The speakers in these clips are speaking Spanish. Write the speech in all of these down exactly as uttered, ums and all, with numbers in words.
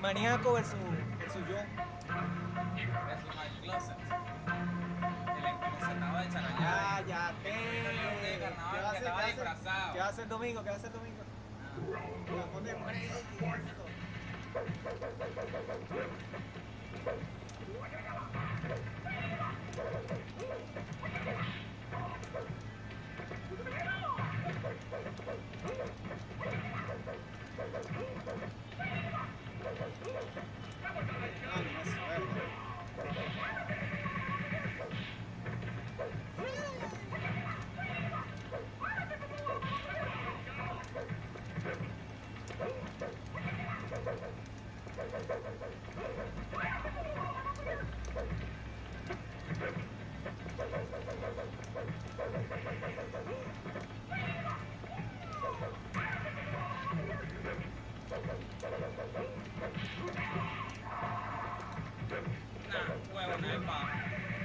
Maníaco versus, versus yo. Versus My Closet. El enclosetado de Charallá. Ah, ya te. De ¿Qué carnaval va a que hacer? estaba ¿Qué va a hacer? disfrazado. ¿Qué va a hacer domingo? ¿Qué va a hacer domingo? Ah. Va a poner Freddy eso. Coño, eso, verga. Nah, huevo, no hay pa.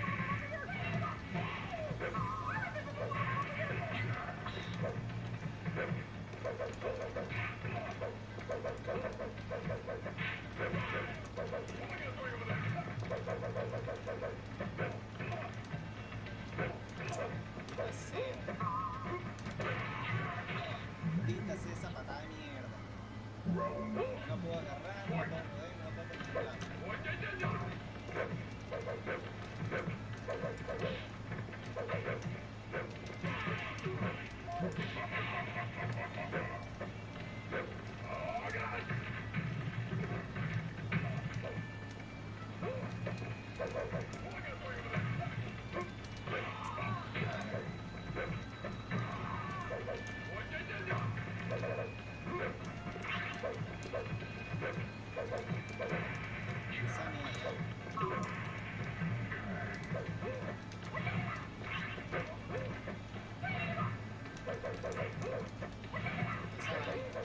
Maldita sea. Maldita sea esa patada de mierda. No puedo agarrar, no puedo joder, no puedo por ningún lado. Esa mierda. Esa vaina.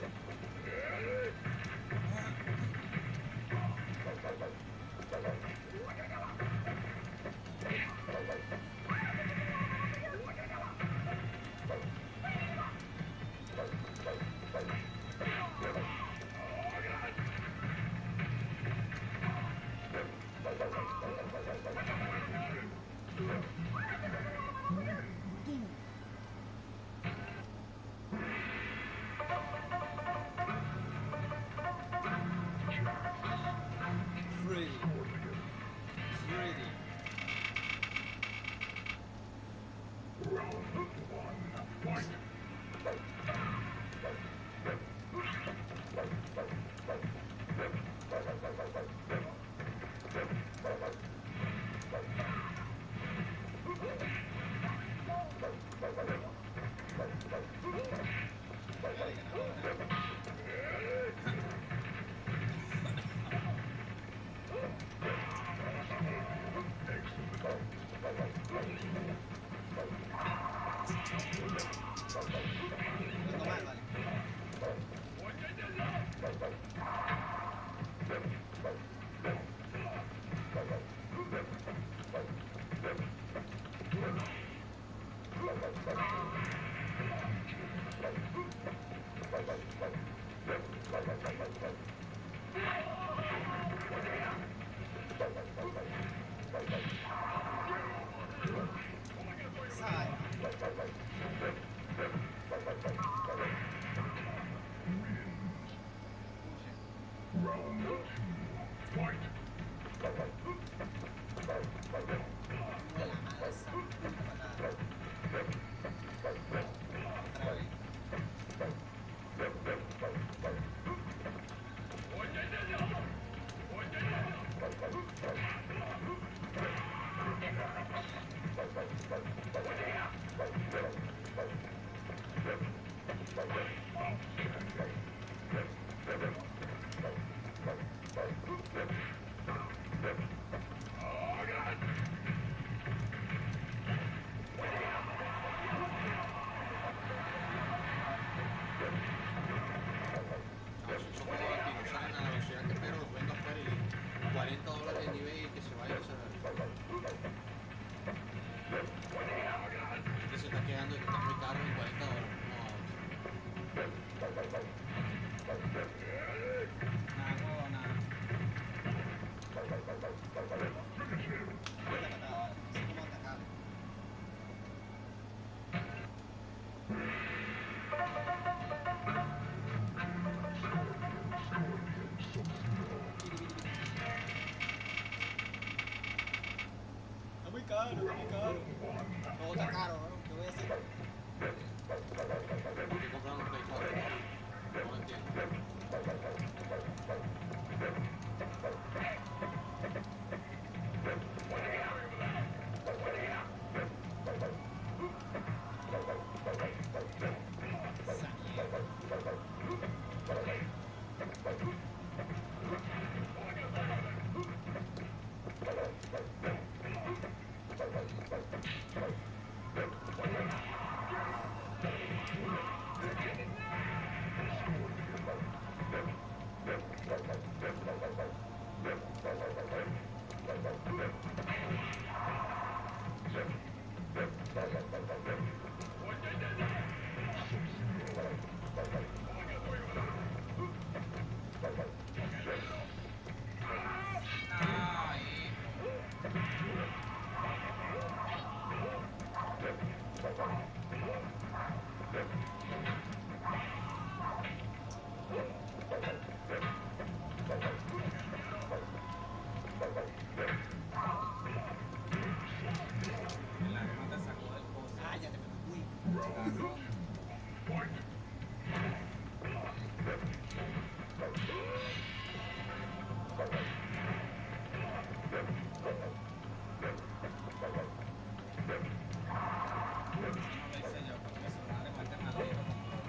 Freddy. Freddy. Verga, ahora. Vengo mal, vale. Esa vaina. Tengo la madre esa puta patada. Otra vez. Ah, esos son juegos que no salen a la velocidad que espero, los vendo afuera y listo. cuarenta dólares de nivel y que se vaya a hacer. Este se está quedando de que está muy caro en cuarenta dólares. No, Nada, huevo, nada. cagón. No lo hice yo, porque eso no le mete maldito.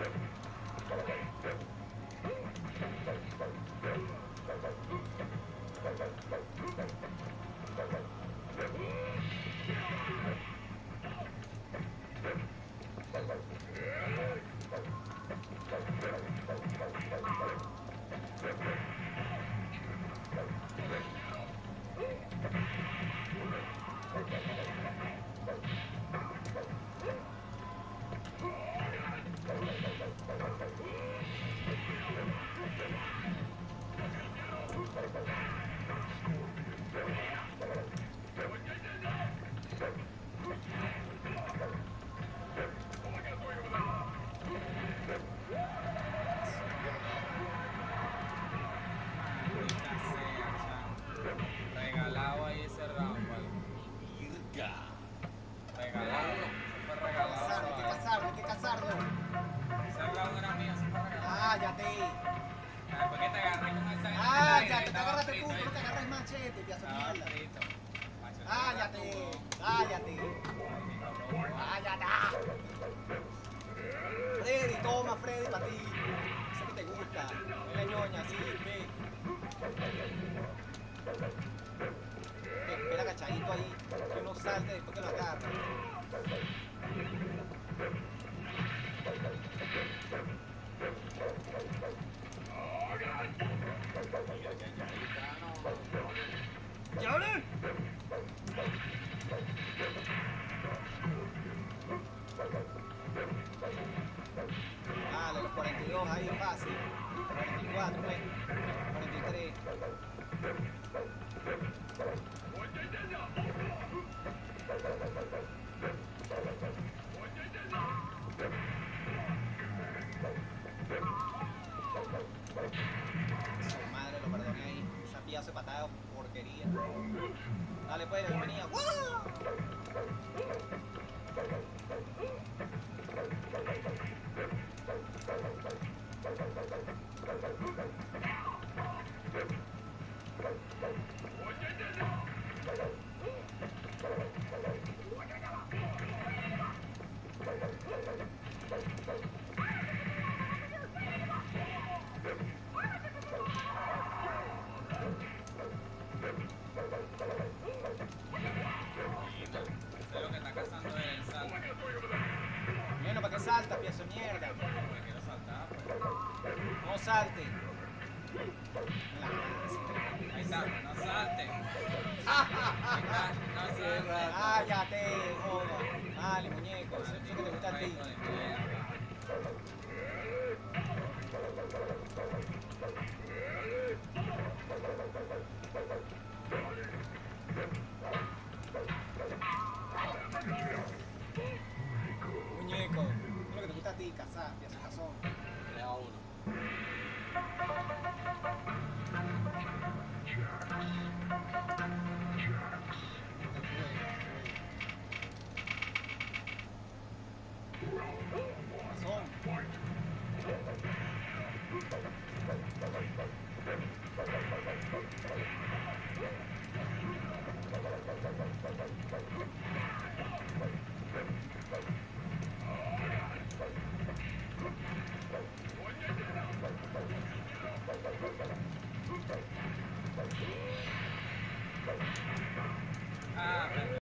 Regalado ahí ese round, vale. Regalado, se fue regalado. Cazarlo, hay que cazarlo, hay que cazarlo. Ese round era mío, se fue regalado. Ah, ya te. Ah, ¿por qué te agarré con esa? Ah, ya te, te Estaba agarraste frito tú, ahí. no te agarras machete, piazo de Estaba mierda. frito. Machete, Cállate, tú, cállate, ay, mi cabrón. cállate. Freddy, toma Freddy para ti. Ese que te gusta. Es la ñoña, sí, ve. Ve, espera agachadito ahí, que no salte después que lo agarra. ¡Llave! Dale, los cuarenta y dos ahí, fácil. cuarenta y cuatro, pues. cuarenta y tres. Su madre, lo perdoné ahí. Esa pieza de patada porquería. Dale, pues, bienvenida. ¡Wow! Eso es lo que está cazando es el salto. Bueno, ¿para qué salta, pieza de mierda? Porque quiero saltar, pues. No salte. La madre, sí. Ahí está, no salte. Ahí está, no salte. Cállate, joda. Dale, muñeco. Eso es lo que te gusta a ti. Hijo de mierda. Muñeco. Eso es lo que te gusta a ti, cazar, pieza cazón. tres a uno.